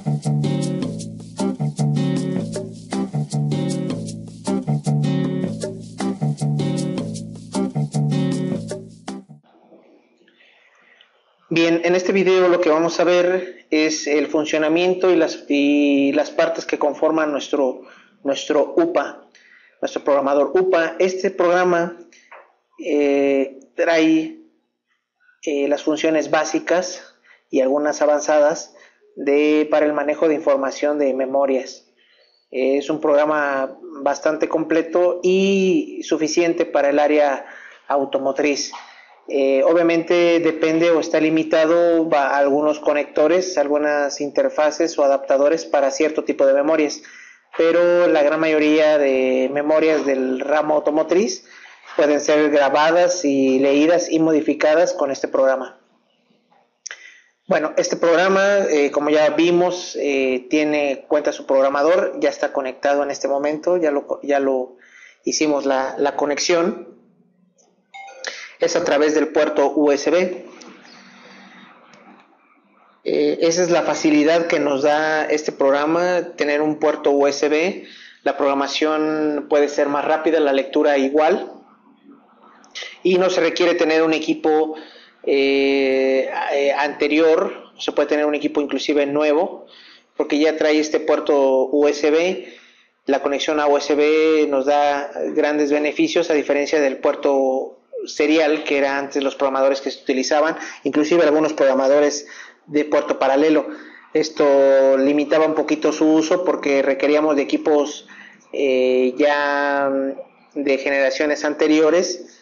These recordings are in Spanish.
Bien, en este video lo que vamos a ver es el funcionamiento y las partes que conforman nuestro UPA, nuestro programador UPA. Este programa trae las funciones básicas y algunas avanzadas para el manejo de información de memorias. Es un programa bastante completo y suficiente para el área automotriz. Obviamente depende o está limitado a algunos conectores, algunas interfaces o adaptadores para cierto tipo de memorias, pero la gran mayoría de memorias del ramo automotriz pueden ser grabadas y leídas y modificadas con este programa. Bueno, este programa, como ya vimos, cuenta su programador, ya está conectado en este momento, ya lo hicimos la conexión. Es a través del puerto USB. Esa es la facilidad que nos da este programa, tener un puerto USB. La programación puede ser más rápida, la lectura igual, y no se requiere tener un equipo anterior, se puede tener un equipo inclusive nuevo, porque ya trae este puerto USB. La conexión a USB nos da grandes beneficios, a diferencia del puerto serial que era antes los programadores que se utilizaban, inclusive algunos programadores de puerto paralelo. Esto limitaba un poquito su uso porque requeríamos de equipos ya de generaciones anteriores,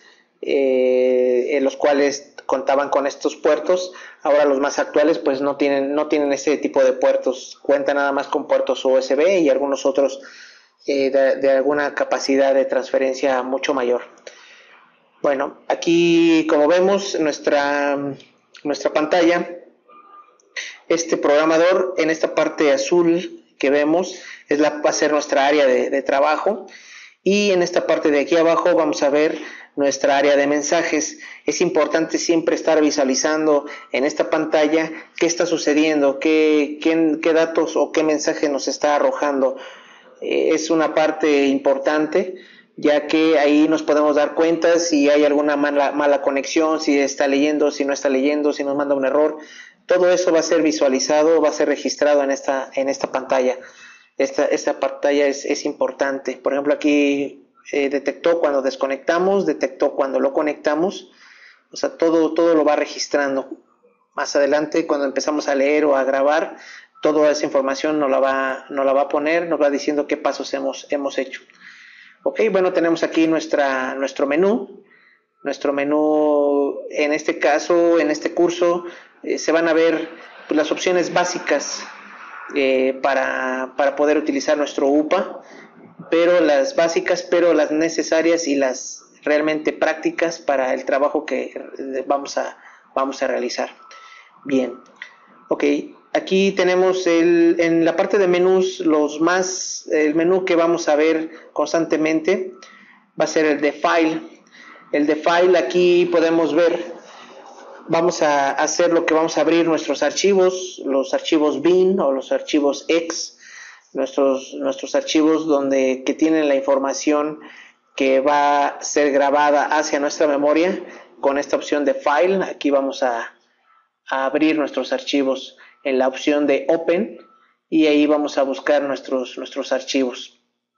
en los cuales contaban con estos puertos. Ahora los más actuales pues no tienen ese tipo de puertos, cuentan nada más con puertos USB y algunos otros de alguna capacidad de transferencia mucho mayor. Bueno, aquí como vemos nuestra pantalla, este programador en esta parte azul que vemos va a ser nuestra área de trabajo, y en esta parte de aquí abajo vamos a ver nuestra área de mensajes. Es importante siempre estar visualizando en esta pantalla qué está sucediendo, qué datos o qué mensaje nos está arrojando. Es una parte importante, ya que ahí nos podemos dar cuenta si hay alguna mala conexión, si está leyendo, si no está leyendo, si nos manda un error. Todo eso va a ser visualizado, va a ser registrado en esta pantalla. Esta pantalla es importante. Por ejemplo, aquí detectó cuando desconectamos, detectó cuando lo conectamos. O sea, todo lo va registrando. Más adelante, cuando empezamos a leer o a grabar, toda esa información nos la va a poner, nos va diciendo qué pasos hemos hecho. Ok, bueno, tenemos aquí nuestro menú. Nuestro menú, en este caso, en este curso, se van a ver pues, las opciones básicas para poder utilizar nuestro UPA, pero las básicas, pero las necesarias y las realmente prácticas para el trabajo que vamos a realizar. Bien, ok. Aquí tenemos en la parte de menús, el menú que vamos a ver constantemente va a ser el de File. El de File, aquí podemos ver, vamos a hacer lo que vamos a abrir nuestros archivos, los archivos bin o los archivos ex, nuestros archivos que tienen la información que va a ser grabada hacia nuestra memoria. Con esta opción de File, aquí vamos a abrir nuestros archivos en la opción de Open, y ahí vamos a buscar nuestros archivos.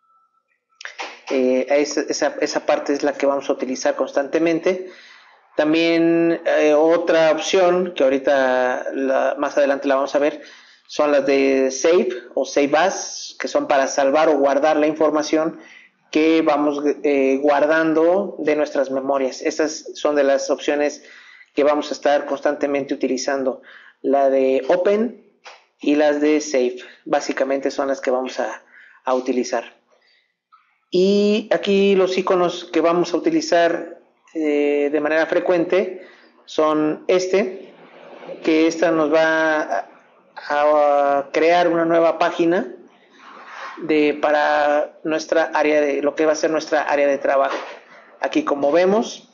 Esa parte es la que vamos a utilizar constantemente. También otra opción que ahorita más adelante la vamos a ver son las de Save o Save As, que son para salvar o guardar la información que vamos guardando de nuestras memorias. Estas son de las opciones que vamos a estar constantemente utilizando, la de Open y las de Save. Básicamente son las que vamos a utilizar. Y aquí los iconos que vamos a utilizar de manera frecuente son que esta nos va a crear una nueva página para nuestra área lo que va a ser nuestra área de trabajo. Aquí, como vemos,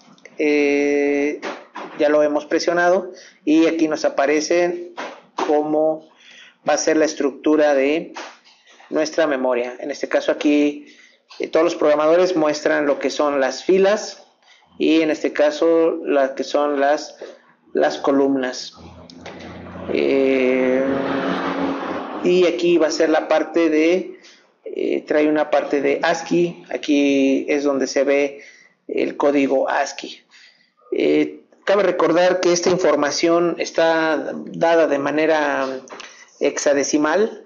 ya lo hemos presionado y aquí nos aparece como va a ser la estructura de nuestra memoria. En este caso aquí todos los programadores muestran lo que son las filas y en este caso las que son las columnas. Y aquí va a ser la parte de trae una parte de ASCII. Aquí es donde se ve el código ASCII. Cabe recordar que esta información está dada de manera hexadecimal.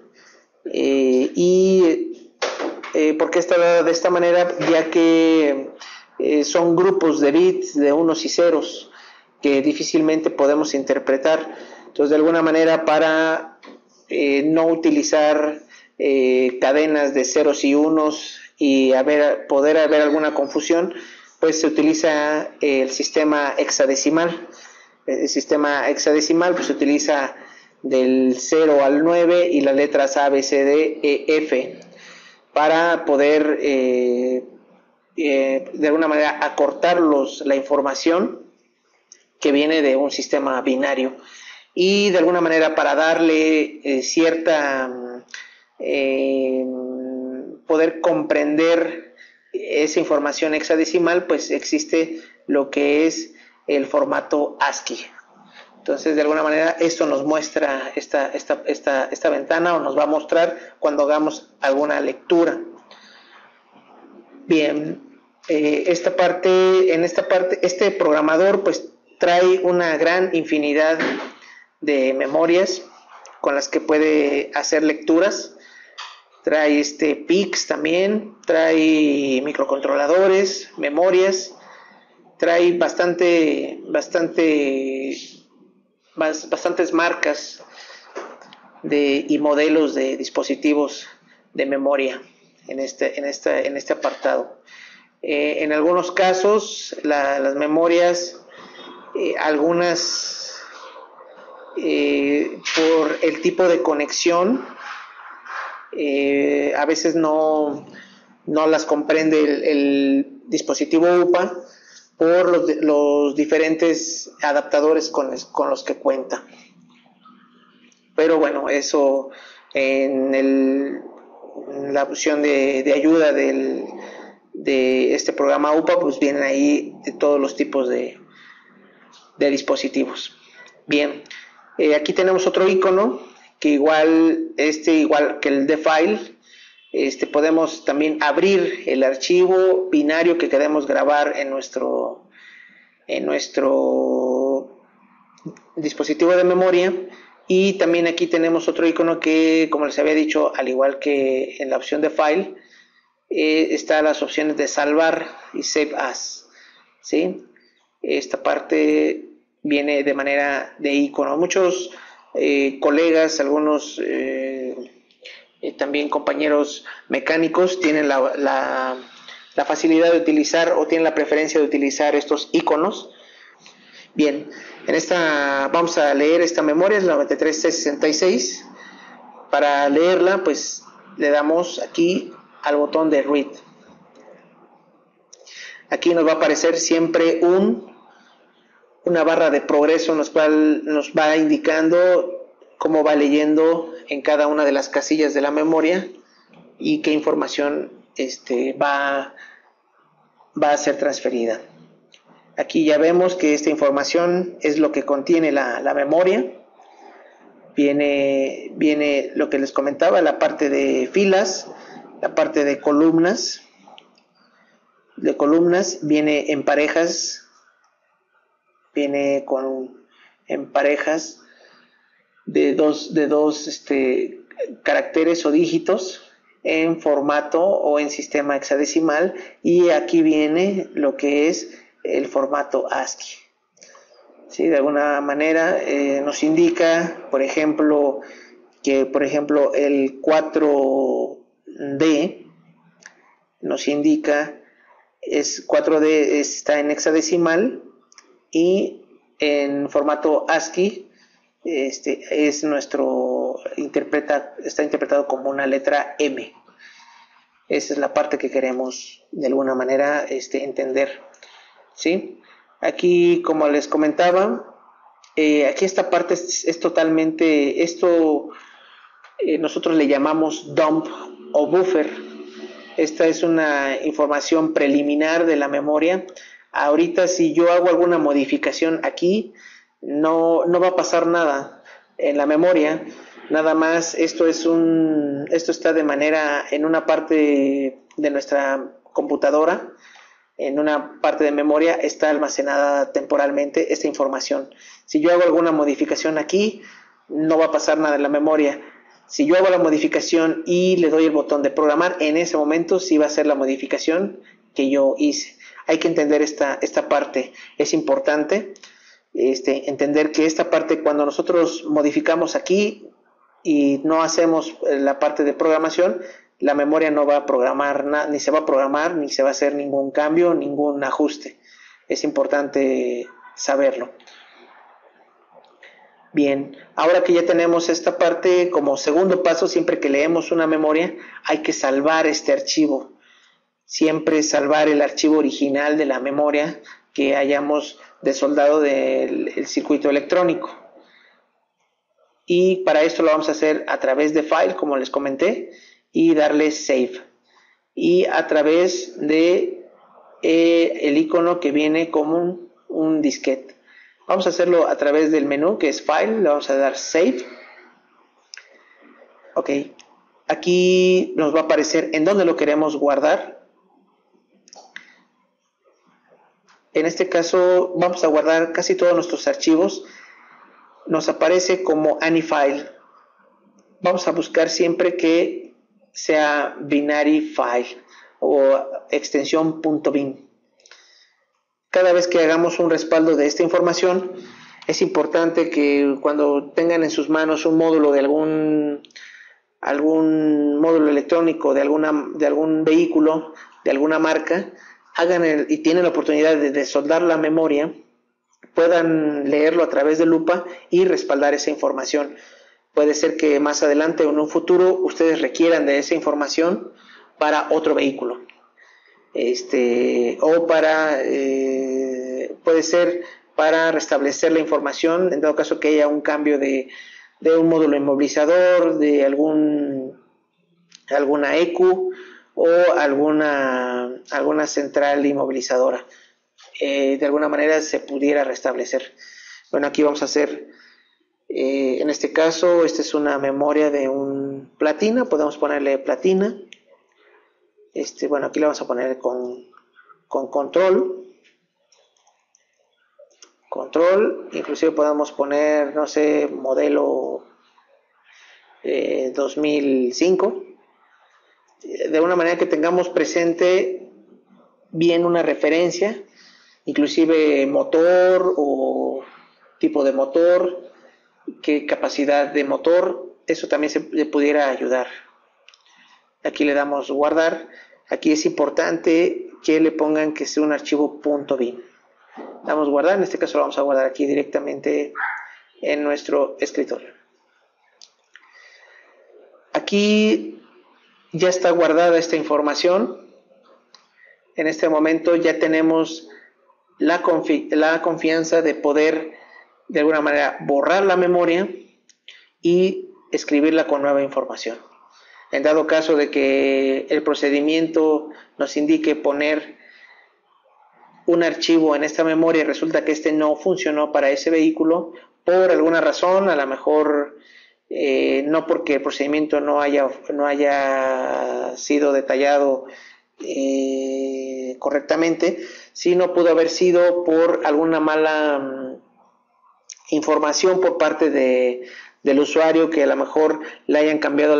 ¿Por qué está dada de esta manera? Ya que son grupos de bits de unos y ceros que difícilmente podemos interpretar. Entonces, de alguna manera, para no utilizar cadenas de ceros y unos y poder haber alguna confusión, pues se utiliza el sistema hexadecimal. El sistema hexadecimal pues se utiliza del 0 al 9 y las letras A, B, C, D, E, F para poder de alguna manera acortar la información que viene de un sistema binario y de alguna manera para darle poder comprender esa información hexadecimal, pues existe lo que es el formato ASCII. Entonces, de alguna manera, esto nos muestra esta ventana o nos va a mostrar cuando hagamos alguna lectura. Bien, en esta parte, este programador pues trae una gran infinidad de memorias con las que puede hacer lecturas. Trae PICs también, trae microcontroladores, memorias, trae bastantes marcas y modelos de dispositivos de memoria en este apartado. En algunos casos las memorias, algunas por el tipo de conexión, a veces no las comprende el dispositivo UPA por los diferentes adaptadores con los que cuenta. Pero bueno, eso en la opción de ayuda de este programa UPA, pues vienen ahí de todos los tipos de dispositivos. Bien, aquí tenemos otro icono que igual que el de file, podemos también abrir el archivo binario que queremos grabar en nuestro dispositivo de memoria. Y también aquí tenemos otro icono que, como les había dicho, al igual que en la opción de file, están las opciones de salvar y save as, ¿sí? Esta parte viene de manera de icono. Muchos colegas, algunos también compañeros mecánicos tienen la facilidad de utilizar o tienen la preferencia de utilizar estos iconos. Bien, vamos a leer esta memoria, es la 93C66. Para leerla, pues le damos aquí al botón de read. Aquí nos va a aparecer siempre una barra de progreso, en la cual nos va indicando cómo va leyendo en cada una de las casillas de la memoria y qué información va a ser transferida. Aquí ya vemos que esta información es lo que contiene la memoria. Viene lo que les comentaba, la parte de filas, la parte de columnas. Viene en parejas, en parejas de dos caracteres o dígitos en formato o en sistema hexadecimal, y aquí viene lo que es el formato ASCII. ¿Sí? De alguna manera nos indica, por ejemplo, que el 4D nos indica 4D está en hexadecimal y en formato ASCII está interpretado como una letra M. Esa es la parte que queremos de alguna manera entender, ¿sí? Aquí, como les comentaba, aquí esta parte es totalmente, esto nosotros le llamamos dump o buffer. Esta es una información preliminar de la memoria. Ahorita si yo hago alguna modificación aquí, no va a pasar nada en la memoria. Nada más esto está de manera en una parte de nuestra computadora, en una parte de memoria está almacenada temporalmente esta información. Si yo hago alguna modificación aquí, no va a pasar nada en la memoria. Si yo hago la modificación y le doy el botón de programar, en ese momento sí va a ser la modificación que yo hice. Hay que entender esta parte, es importante entender que esta parte, cuando nosotros modificamos aquí y no hacemos la parte de programación, la memoria no va a programar nada, ni se va a programar, ni se va a hacer ningún cambio, ningún ajuste. Es importante saberlo. Bien, ahora que ya tenemos esta parte, como segundo paso, siempre que leemos una memoria, hay que salvar este archivo. Siempre salvar el archivo original de la memoria que hayamos desoldado del circuito electrónico. Y para esto lo vamos a hacer a través de File, como les comenté, y darle Save. Y a través de el icono que viene como un disquete. Vamos a hacerlo a través del menú que es File, le vamos a dar Save. Ok, aquí nos va a aparecer en dónde lo queremos guardar. En este caso vamos a guardar casi todos nuestros archivos. Nos aparece como any file. Vamos a buscar siempre que sea binary file o extensión .bin. Cada vez que hagamos un respaldo de esta información, es importante que cuando tengan en sus manos un módulo de algún módulo electrónico de algún vehículo, de alguna marca, y tienen la oportunidad de soldar la memoria, puedan leerlo a través de lupa y respaldar esa información. Puede ser que más adelante o en un futuro ustedes requieran de esa información para otro vehículo. O puede ser para restablecer la información, en dado caso que haya un cambio de un módulo inmovilizador, de alguna EQ o alguna central inmovilizadora. De alguna manera se pudiera restablecer. Bueno, aquí vamos a hacer, en este caso, esta es una memoria de un platina, podemos ponerle platina. Bueno, aquí le vamos a poner con control, inclusive podemos poner, no sé, modelo 2005, de una manera que tengamos presente bien una referencia, inclusive motor o tipo de motor, qué capacidad de motor, eso también le pudiera ayudar. Aquí le damos guardar. Aquí es importante que le pongan que sea un archivo .bin. Damos guardar, en este caso lo vamos a guardar aquí directamente en nuestro escritorio. Aquí ya está guardada esta información. En este momento ya tenemos la confianza de poder de alguna manera borrar la memoria y escribirla con nueva información. En dado caso de que el procedimiento nos indique poner un archivo en esta memoria y resulta que este no funcionó para ese vehículo por alguna razón, a lo mejor no porque el procedimiento no haya sido detallado correctamente, sino pudo haber sido por alguna mala información por parte del usuario, que a lo mejor le hayan cambiado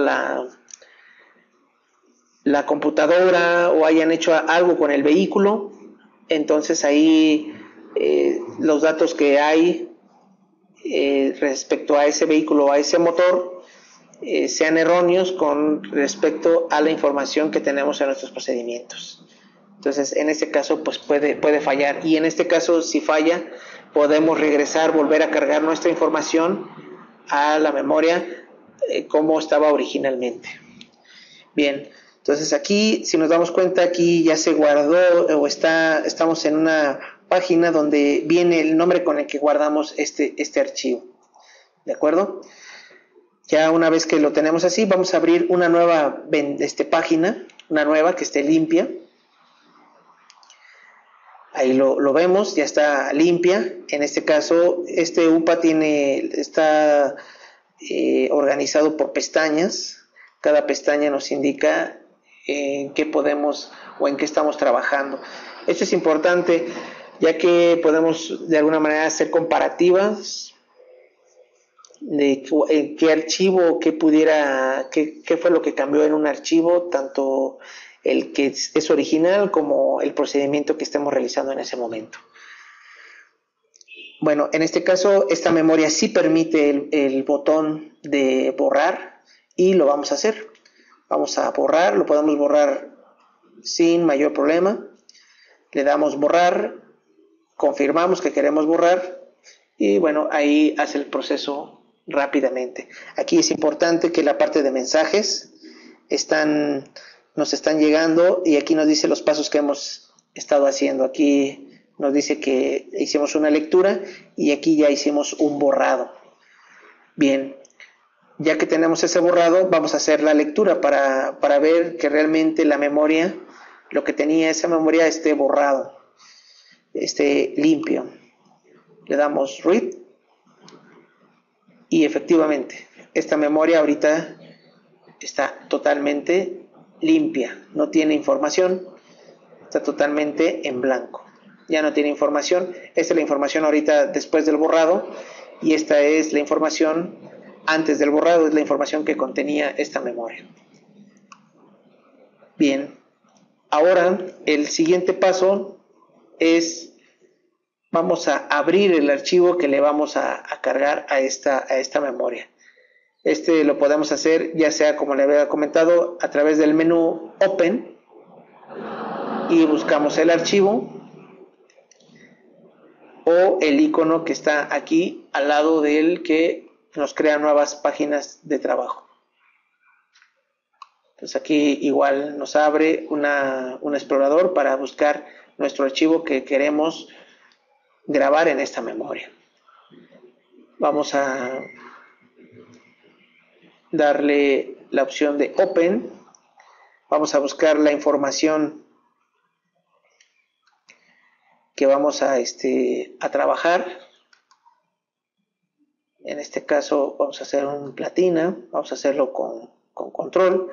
la computadora o hayan hecho algo con el vehículo. Entonces ahí los datos que hay respecto a ese vehículo o a ese motor sean erróneos con respecto a la información que tenemos en nuestros procedimientos. Entonces en este caso pues puede fallar, y en este caso si falla podemos regresar, volver a cargar nuestra información a la memoria como estaba originalmente. Bien, entonces aquí, si nos damos cuenta, aquí ya se guardó o estamos en una página donde viene el nombre con el que guardamos este archivo. ¿De acuerdo? Ya una vez que lo tenemos así, vamos a abrir una nueva página, una nueva que esté limpia. Ahí lo vemos, ya está limpia. En este caso, este UPA está organizado por pestañas. Cada pestaña nos indica en qué podemos o en qué estamos trabajando. Esto es importante, ya que podemos de alguna manera hacer comparativas de qué archivo, qué fue lo que cambió en un archivo, tanto el que es original como el procedimiento que estemos realizando en ese momento. Bueno, en este caso, esta memoria sí permite el botón de borrar y lo vamos a hacer. Vamos a borrar, lo podemos borrar sin mayor problema. Le damos borrar, confirmamos que queremos borrar y bueno, ahí hace el proceso rápidamente. Aquí es importante que la parte de mensajes nos están llegando y aquí nos dice los pasos que hemos estado haciendo. Aquí nos dice que hicimos una lectura y aquí ya hicimos un borrado. Bien, ya que tenemos ese borrado, vamos a hacer la lectura para ver que realmente la memoria, lo que tenía esa memoria, esté borrado, esté limpio. Le damos read y efectivamente esta memoria ahorita está totalmente limpia, no tiene información, está totalmente en blanco, ya no tiene información. Esta es la información ahorita después del borrado y esta es la información antes del borrado, es la información que contenía esta memoria. Bien, ahora el siguiente paso es, vamos a abrir el archivo que le vamos a cargar a esta memoria. Lo podemos hacer ya sea, como le había comentado, a través del menú Open y buscamos el archivo o el icono que está aquí al lado del que nos crea nuevas páginas de trabajo. Entonces aquí igual nos abre un explorador para buscar nuestro archivo que queremos grabar en esta memoria. Vamos a darle la opción de Open. Vamos a buscar la información que vamos a trabajar. En este caso vamos a hacer un platina, vamos a hacerlo con control.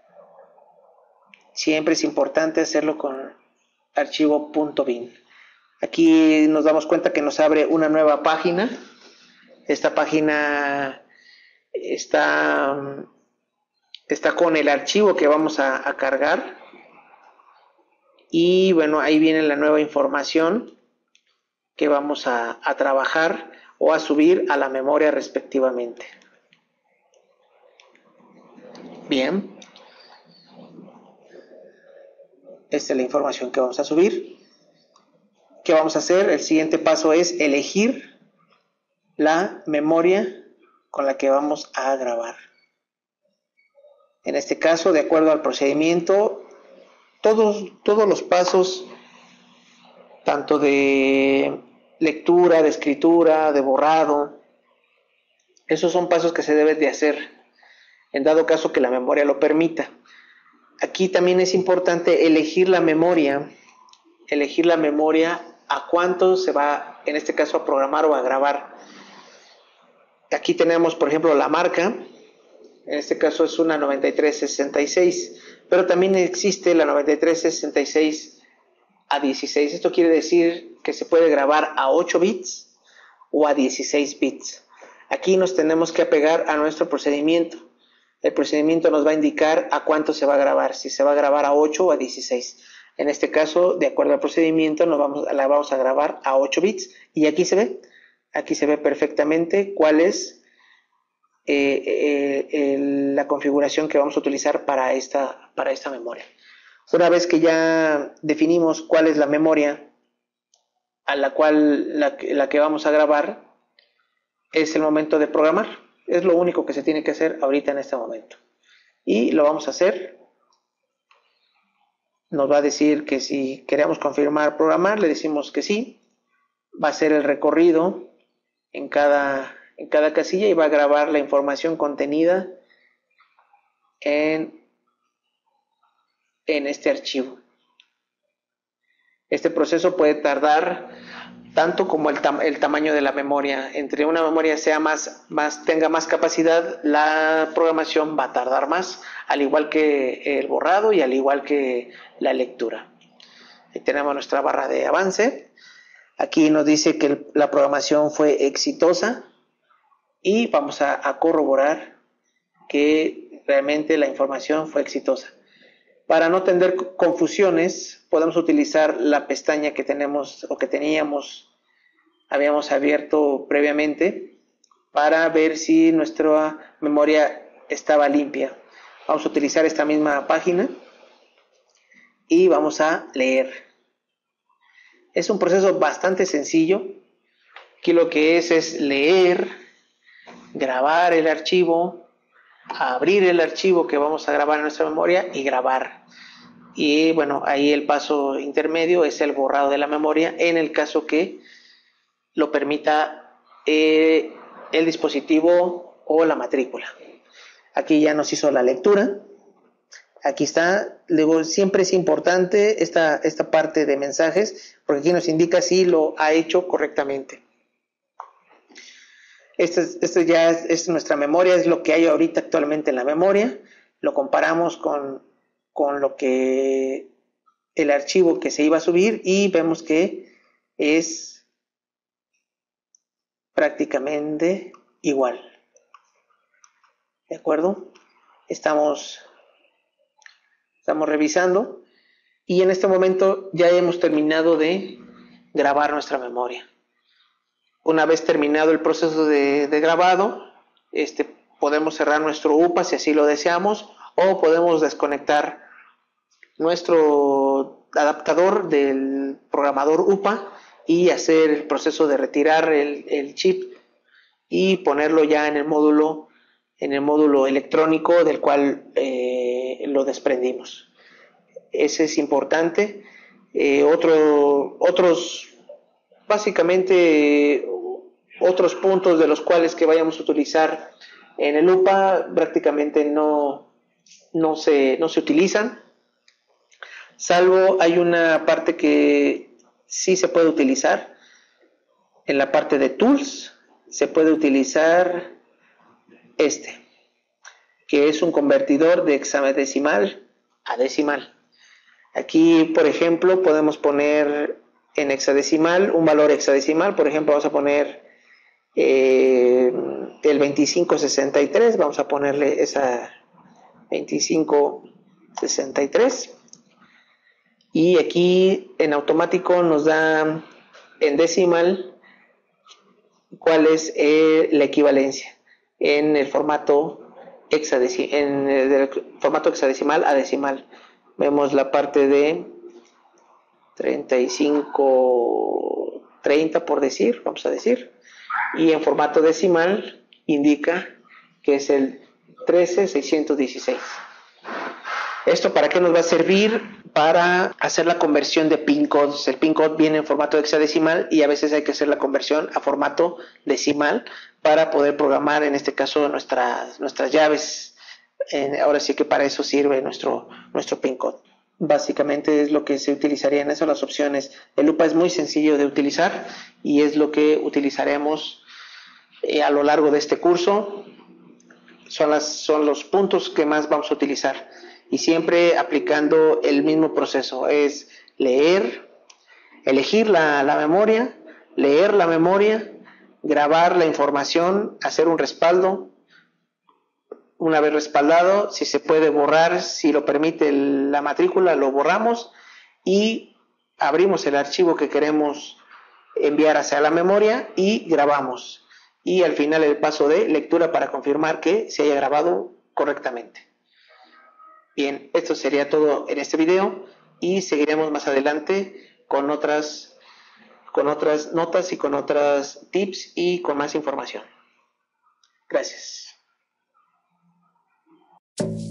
Siempre es importante hacerlo con archivo .bin. Aquí nos damos cuenta que nos abre una nueva página. Esta página está con el archivo que vamos a cargar. Y bueno, ahí viene la nueva información que vamos a trabajar o a subir a la memoria respectivamente. Bien. Esta es la información que vamos a subir. ¿Qué vamos a hacer? El siguiente paso es elegir la memoria con la que vamos a grabar. En este caso, de acuerdo al procedimiento, todos los pasos, tanto de lectura, de escritura, de borrado, esos son pasos que se deben de hacer en dado caso que la memoria lo permita. Aquí también es importante elegir la memoria a cuánto se va, en este caso, a programar o a grabar. Aquí tenemos, por ejemplo, la marca, en este caso es una 9366, pero también existe la 9366 a 16. Esto quiere decir que se puede grabar a 8 bits o a 16 bits. Aquí nos tenemos que apegar a nuestro procedimiento. El procedimiento nos va a indicar a cuánto se va a grabar, si se va a grabar a 8 o a 16. En este caso, de acuerdo al procedimiento, la vamos a grabar a 8 bits y aquí se ve perfectamente cuál es la configuración que vamos a utilizar para esta memoria. Una vez que ya definimos cuál es la memoria a la que vamos a grabar, es el momento de programar. Es lo único que se tiene que hacer ahorita en este momento. Y lo vamos a hacer. Nos va a decir que si queremos confirmar programar, le decimos que sí. Va a ser el recorrido en cada en cada casilla y va a grabar la información contenida en este archivo. Este proceso puede tardar tanto como el tamaño de la memoria. Entre una memoria tenga más capacidad, la programación va a tardar más, al igual que el borrado y al igual que la lectura. Ahí tenemos nuestra barra de avance. Aquí nos dice que la programación fue exitosa y vamos a corroborar que realmente la información fue exitosa. Para no tener confusiones, podemos utilizar la pestaña que tenemos o que habíamos abierto previamente para ver si nuestra memoria estaba limpia. Vamos a utilizar esta misma página y vamos a leer. Es un proceso bastante sencillo. Aquí lo que es leer, grabar el archivo, abrir el archivo que vamos a grabar en nuestra memoria y grabar. Y bueno, ahí el paso intermedio es el borrado de la memoria en el caso que lo permita el dispositivo o la matrícula. Aquí ya nos hizo la lectura. Aquí está. Luego siempre es importante esta parte de mensajes porque aquí nos indica si lo ha hecho correctamente. Esto ya es nuestra memoria, es lo que hay ahorita actualmente en la memoria. Lo comparamos con lo que el archivo que se iba a subir y vemos que es prácticamente igual. ¿De acuerdo? Estamos revisando y en este momento ya hemos terminado de grabar nuestra memoria. Una vez terminado el proceso de grabado, podemos cerrar nuestro UPA si así lo deseamos o podemos desconectar nuestro adaptador del programador UPA y hacer el proceso de retirar el chip y ponerlo ya en el módulo electrónico del cual lo desprendimos. Ese es importante. Básicamente otros puntos de los cuales que vayamos a utilizar en el UPA prácticamente no se utilizan, salvo hay una parte que sí se puede utilizar. En la parte de tools se puede utilizar que es un convertidor de hexadecimal a decimal. Aquí, por ejemplo, podemos poner en hexadecimal un valor hexadecimal. Por ejemplo, vamos a poner el 2563. Vamos a ponerle esa 2563. Y aquí en automático nos da en decimal cuál es la equivalencia en el formato hexadecimal a decimal. Vemos la parte de 3530 por decir, vamos a decir, y en formato decimal indica que es el 13616. ¿Esto para qué nos va a servir? Para hacer la conversión de pin codes. El pin code viene en formato hexadecimal y a veces hay que hacer la conversión a formato decimal para poder programar, en este caso, nuestras llaves. Ahora sí que para eso sirve nuestro pin code. Básicamente es lo que se utilizaría en eso, las opciones. El UPA es muy sencillo de utilizar y es lo que utilizaremos a lo largo de este curso. Son los puntos que más vamos a utilizar y siempre aplicando el mismo proceso. Es leer, elegir la memoria, leer la memoria, grabar la información, hacer un respaldo. Una vez respaldado, si se puede borrar, si lo permite la matrícula, lo borramos y abrimos el archivo que queremos enviar hacia la memoria y grabamos. Y al final el paso de lectura para confirmar que se haya grabado correctamente. Bien, esto sería todo en este video y seguiremos más adelante con otras notas y con otras tips y con más información. Gracias.